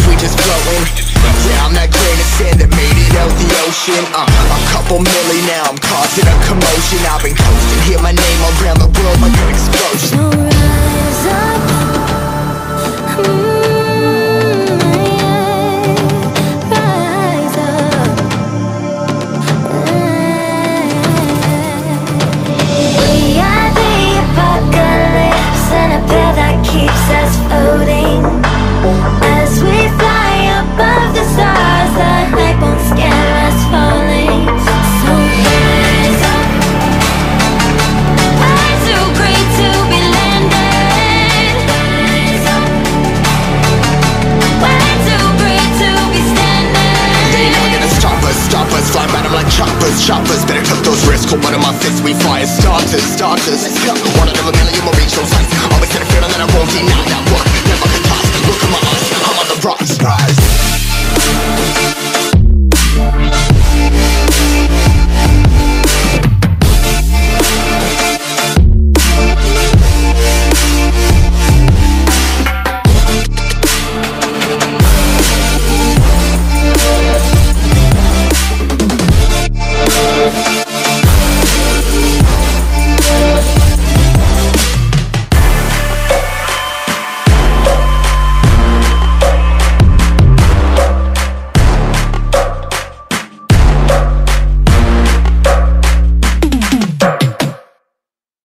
we just floating. Yeah, I'm that grain of sand that made it out the ocean. A couple milli now, I'm causing a commotion. I've been coasting, hear my name around the world like an explosion. So rise up, rise up. We are the apocalypse, and a pair that keeps us floating. As we fly above the stars, the night won't scare us falling. So rise up. We're too great to be landed. Rise up. We're too great to be standing. They never gonna stop us, fly by them like choppers. Better cut those risks, hold one of my fists, we fire starters. Let's go.